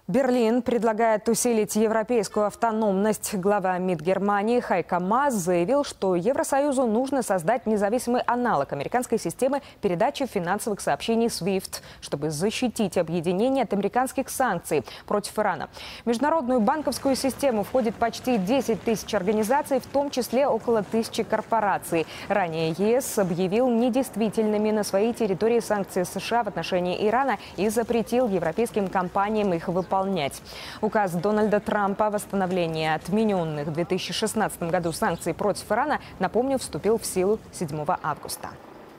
Берлин предлагает усилить европейскую автономность. Глава МИД Германии Хайко Маас заявил, что Евросоюзу нужно создать независимый аналог американской системы передачи финансовых сообщений SWIFT, чтобы защитить объединение от американских санкций против Ирана. В международную банковскую систему входит почти 10 тысяч организаций, в том числе около 1000 корпораций. Ранее ЕС объявил недействительными на своей территории санкции США в отношении Ирана и запретил европейским компаниям их выполнять. Указ Дональда Трампа о восстановлении отмененных в 2016 году санкций против Ирана, напомню, вступил в силу 7 августа.